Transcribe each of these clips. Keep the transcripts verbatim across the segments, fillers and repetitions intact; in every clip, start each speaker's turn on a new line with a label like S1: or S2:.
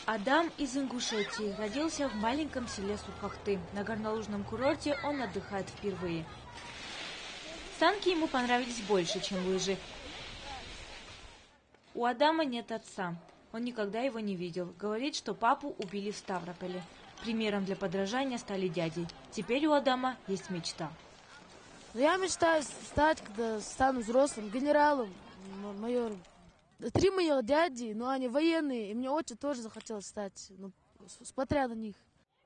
S1: Адам из Ингушетии родился в маленьком селе Сухахты. На горнолыжном курорте он отдыхает впервые. Санки ему понравились больше, чем лыжи. У Адама нет отца. Он никогда его не видел. Говорит, что папу убили в Ставрополе. Примером для подражания стали дяди. Теперь у Адама есть мечта.
S2: Я мечтаю стать, когда стану взрослым, генералом, майором. Три моих дяди, но они военные, и мне очень тоже захотелось стать, ну, смотря на них.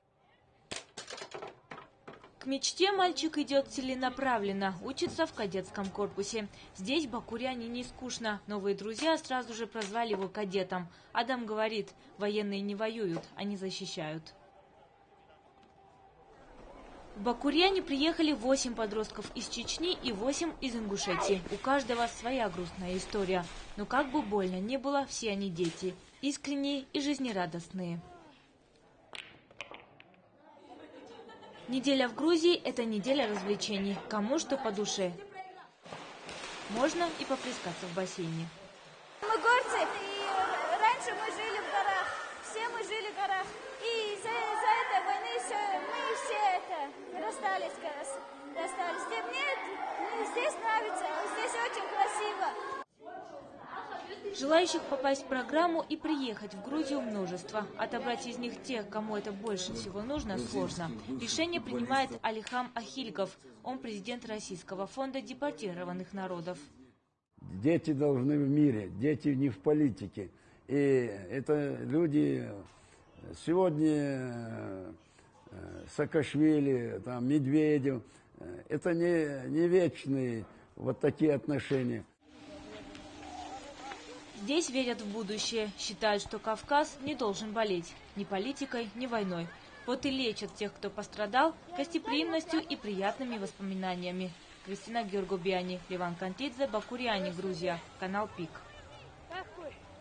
S1: К мечте мальчик идет целенаправленно, учится в кадетском корпусе. Здесь бакуряне не скучно. Новые друзья сразу же прозвали его кадетом. Адам говорит, военные не воюют, они защищают. В Бакурьяне приехали восемь подростков из Чечни и восемь из Ингушетии. У каждого своя грустная история. Но как бы больно ни было, все они дети. Искренние и жизнерадостные. Неделя в Грузии – это неделя развлечений. Кому что по душе. Можно и поплескаться в бассейне.
S3: Мы горцы, и раньше мы жили в горах. Все мы жили в горах. И из-за этой войны все, мы все это расстались. расстались. Мне здесь нравится, здесь очень красиво.
S1: Желающих попасть в программу и приехать в Грузию множество. Отобрать из них тех, кому это больше всего нужно, сложно. Решение принимает Алихам Ахильков. Он президент Российского фонда депортированных народов.
S4: Дети должны в мире, дети не в политике. И это люди сегодня Саакашвили, там, Медведев. Это не, не вечные вот такие отношения.
S1: Здесь верят в будущее, считают, что Кавказ не должен болеть ни политикой, ни войной. Вот и лечат тех, кто пострадал, гостеприимностью и приятными воспоминаниями. Кристина Георгобиани, Ливан Кантидзе, Бакурьяне, Грузия. Канал ПИК.